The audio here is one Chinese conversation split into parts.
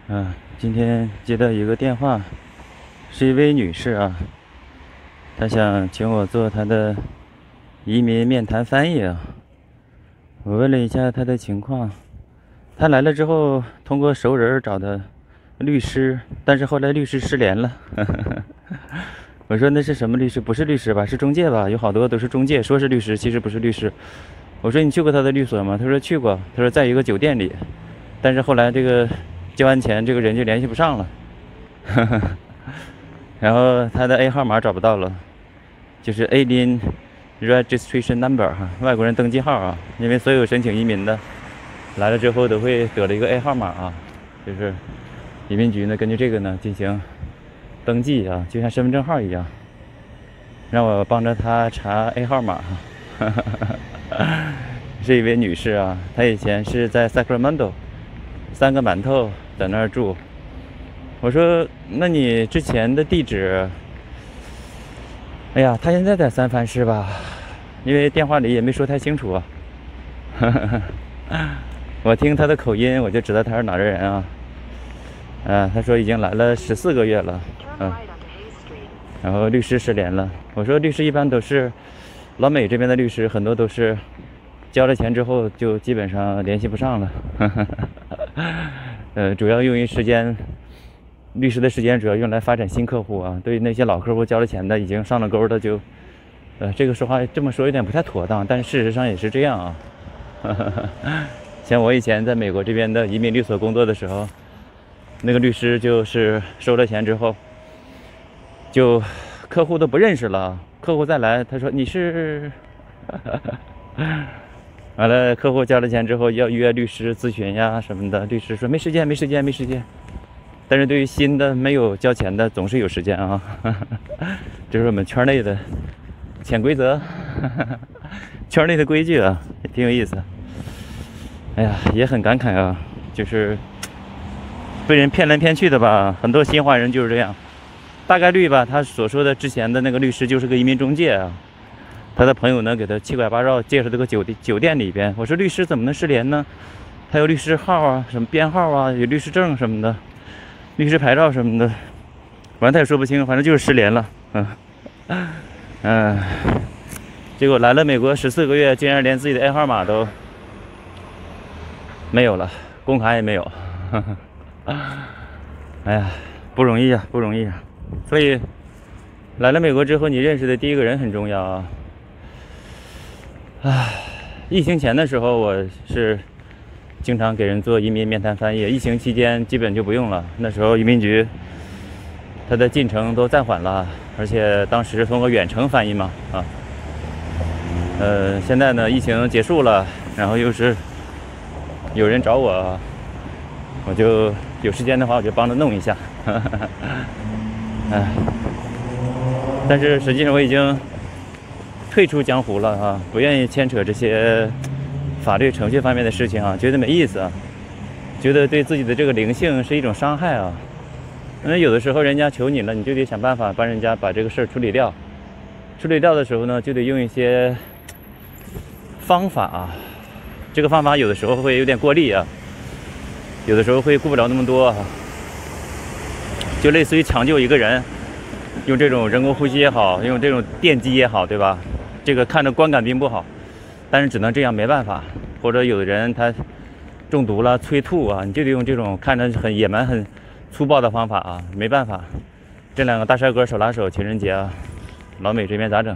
今天接到一个电话，是一位女士啊，她想请我做她的移民面谈翻译啊。我问了一下她的情况，她来了之后通过熟人找的律师，但是后来律师失联了。我说那是什么律师？不是律师吧？是中介吧？有好多都是中介，说是律师，其实不是律师。我说你去过他的律所吗？他说去过。他说在一个酒店里，但是后来这个交完钱，这个人就联系不上了。然后他的 A 号码找不到了，就是 Alien Registration Number 哈，外国人登记号啊。因为所有申请移民的来了之后都会得了一个 A 号码啊，就是移民局呢根据这个呢进行登记啊，就像身份证号一样，让我帮着他查 A 号码哈。是一位女士啊，她以前是在 Sacramento 三个馒头在那儿住。我说那你之前的地址？哎呀，她现在在三藩市吧？因为电话里也没说太清楚啊。我听她的口音我就知道她是哪儿的人啊。她说已经来了14个月了，然后律师失联了。我说律师一般都是老美这边的律师，很多都是交了钱之后就基本上联系不上了。主要用于时间，律师的时间主要用来发展新客户啊。对于那些老客户交了钱的，已经上了钩的就，这个说话这么说有点不太妥当，但是事实上也是这样啊。像我以前在美国这边的移民律所工作的时候，那个律师就是收了钱之后，就客户都不认识了，客户再来，他说你是。完了，客户交了钱之后要约律师咨询呀什么的，律师说没时间，没时间，没时间。但是对于新的没有交钱的，总是有时间啊。这是我们圈内的潜规则，圈内的规矩啊，也挺有意思。哎呀，也很感慨啊，就是被人骗来骗去的吧。很多新华人就是这样，大概率吧，他所说的之前的那个律师就是个移民中介啊。他的朋友呢，给他七拐八绕介绍这个酒店里边。我说律师怎么能失联呢？他有律师号啊，什么编号啊，有律师证什么的，律师牌照什么的。完他也说不清，反正就是失联了。结果来了美国14个月，竟然连自己的 A 号码都没有了，工卡也没有。哎呀，不容易啊，不容易啊。所以来了美国之后，你认识的第一个人很重要啊。疫情前的时候，我是经常给人做移民面谈翻译。疫情期间基本就不用了，那时候移民局它的进程都暂缓了，而且当时通过远程翻译嘛，现在呢疫情结束了，然后又是有人找我，我就有时间的话我就帮着弄一下。但是实际上我已经退出江湖了啊，不愿意牵扯这些法律程序方面的事情啊，觉得没意思啊，觉得对自己的这个灵性是一种伤害啊。因为有的时候人家求你了，你就得想办法帮人家把这个事儿处理掉。处理掉的时候呢，就得用一些方法啊。这个方法有的时候会有点过力啊，有的时候会顾不了那么多啊。就类似于抢救一个人，用这种人工呼吸也好，用这种电击也好，对吧？这个看着观感并不好，但是只能这样，没办法。或者有的人他中毒了，催吐啊，你就得用这种看着很野蛮、很粗暴的方法啊，没办法。这两个大帅哥手拉手，情人节啊，老美这边咋整？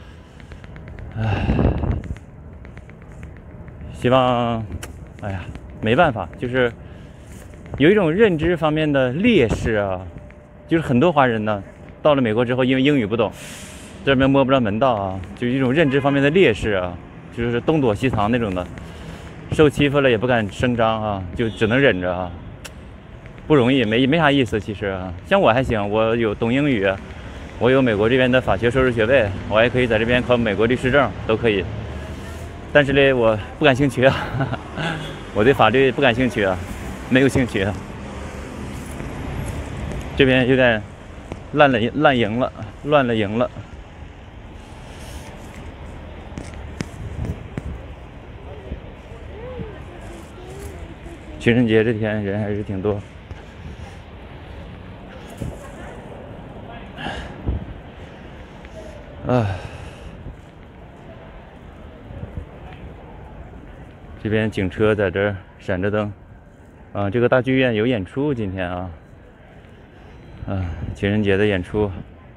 希望，哎呀，没办法，就是有一种认知方面的劣势啊，就是很多华人呢，到了美国之后，因为英语不懂。这边摸不着门道啊，就是一种认知方面的劣势啊，就是东躲西藏那种的，受欺负了也不敢声张啊，就只能忍着啊，不容易，没啥意思其实啊。像我还行，我有懂英语，我有美国这边的法学硕士学位，我还可以在这边考美国律师证，都可以。但是呢，我不感兴趣啊，我对法律不感兴趣啊，没有兴趣啊。这边有点乱了营了。情人节这天人还是挺多。 唉，这边警车在这儿闪着灯。啊，这个大剧院有演出今天啊。情人节的演出。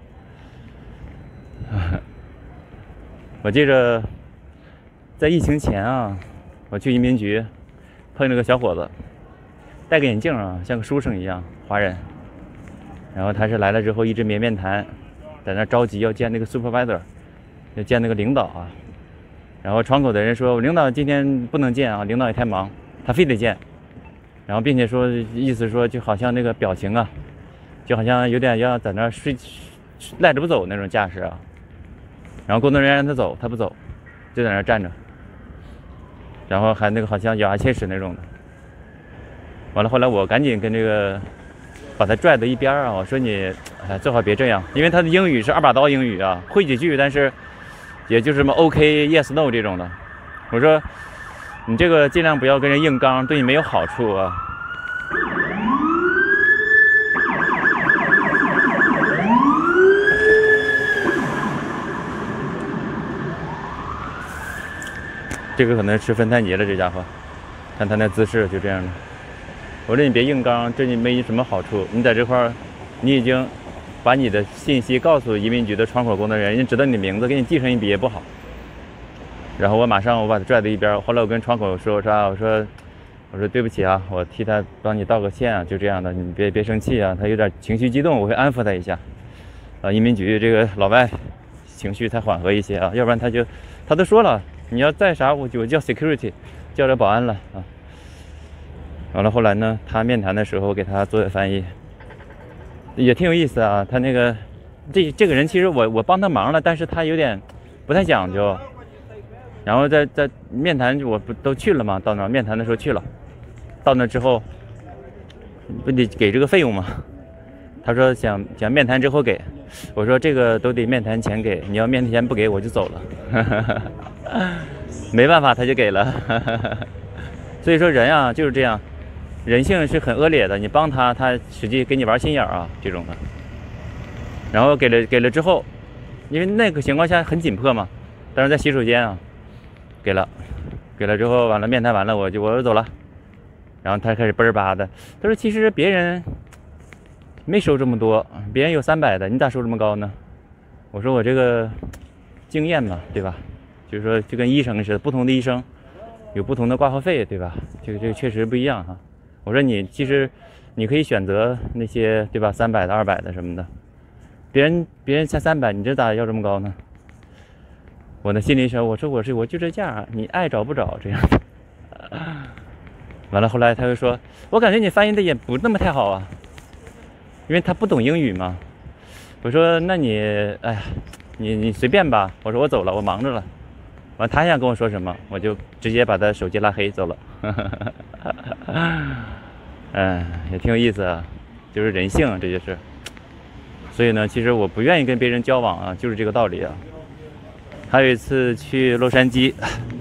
我记着，在疫情前啊，我去移民局，碰见个小伙子，戴个眼镜啊，像个书生一样，华人。然后他是来了之后一直没面谈，在那着急要见那个 supervisor， 要见那个领导啊。然后窗口的人说：“我领导今天不能见啊，领导也太忙，他非得见。”然后并且说意思说就好像那个表情啊，就好像有点要在那赖着不走那种架势啊。然后工作人员让他走，他不走，就在那站着。然后还那个好像咬牙切齿那种的。完了后来我赶紧跟这个把他拽到一边啊，我说你最好别这样，因为他的英语是2把刀英语啊，会几句，但是也就是什么 OK yes no 这种的。我说你这个尽量不要跟人硬刚，对你没有好处啊。这个可能吃芬太尼了，这家伙，看他那姿势就这样的。我说你别硬刚，这你没什么好处。你在这块儿，你已经把你的信息告诉移民局的窗口工作人员，人家知道你的名字，给你记上一笔也不好。然后我马上把他拽到一边。后来我跟窗口说啥？我说对不起啊，我替他帮你道个歉啊，就这样的，你别生气啊。他有点情绪激动，我会安抚他一下。移民局这个老外情绪才缓和一些啊，要不然他都说了，你要再啥我叫 security， 叫这保安了啊。完了后来呢，他面谈的时候给他做的翻译，也挺有意思啊。他那个这个人其实我帮他忙了，但是他有点不太讲究。然后在面谈我不都去了吗？到那面谈的时候去了，到那之后不得给这个费用吗？他说想面谈之后给，我说这个都得面谈前给，你要面谈前不给我就走了。没办法，他就给了。所以说人啊就是这样，人性是很恶劣的，你帮他，他实际给你玩心眼啊这种的。然后给了之后，因为那个情况下很紧迫嘛，但是在洗手间啊。给了之后完了面谈完了我就走了，然后他开始嘣儿吧的，他说其实别人没收这么多，别人有300的，你咋收这么高呢？我说我这个经验嘛，对吧？就是说就跟医生似的，不同的医生有不同的挂号费，对吧？这个确实不一样哈。我说其实你可以选择那些对吧，300的、200的什么的，别人才300，你这咋要这么高呢？我的心里说，我就这价，你爱找不找这样。完了后来他就说，我感觉你翻译的也不那么太好啊，因为他不懂英语嘛。我说那你哎呀，你随便吧。我说我走了，我忙着了。完他想跟我说什么，我就直接把他手机拉黑走了。也挺有意思啊，就是人性，这就是。所以呢，其实我不愿意跟别人交往啊，就是这个道理啊。还有一次去洛杉矶，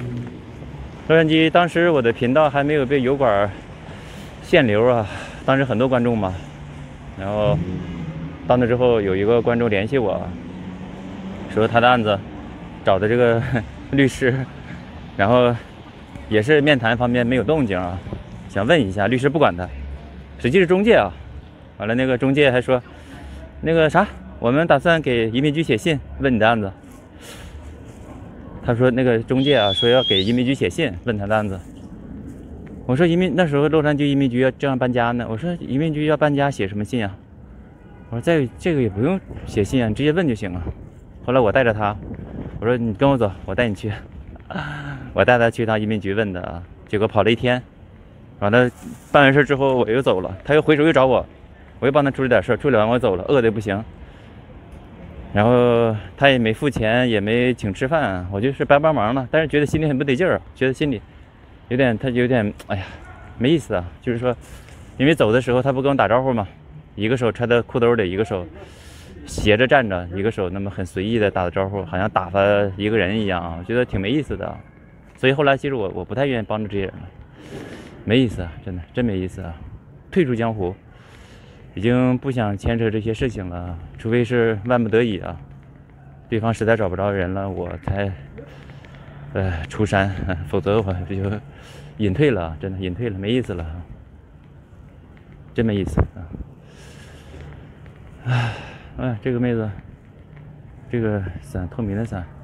当时我的频道还没有被油管限流啊，当时很多观众嘛。然后到那之后，有一个观众联系我，说他的案子找的这个律师，然后也是面谈方面没有动静啊，想问一下，律师不管他，实际是中介啊。完了那个中介还说，那个啥，我们打算给移民局写信问你的案子。他说那个中介啊，说要给移民局写信问他的案子。我说那时候洛杉矶移民局要这样搬家呢，我说移民局要搬家写什么信啊？我说这个也不用写信啊，你直接问就行了。后来我带着他，我说你跟我走，我带你去。我带他去趟移民局问的啊，结果跑了1天，完了办完事之后我又走了，他又回首又找我，我又帮他处理点事，处理完我走了，饿得不行。然后他也没付钱，也没请吃饭，我就是帮忙了，但是觉得心里很不得劲儿，觉得心里有点哎呀没意思啊。就是说，因为走的时候他不跟我打招呼嘛，一个手揣在裤兜里，一个手斜着站着，一个手那么很随意的打的招呼，好像打发一个人一样啊，我觉得挺没意思的。所以后来其实我不太愿意帮助这些人了，没意思啊，真没意思啊，退出江湖。已经不想牵扯这些事情了，除非是万不得已啊。 对方实在找不着人了，我才出山，否则我就隐退了，真的隐退了，没意思了，真没意思啊！哎，这个妹子，这个伞透明的伞。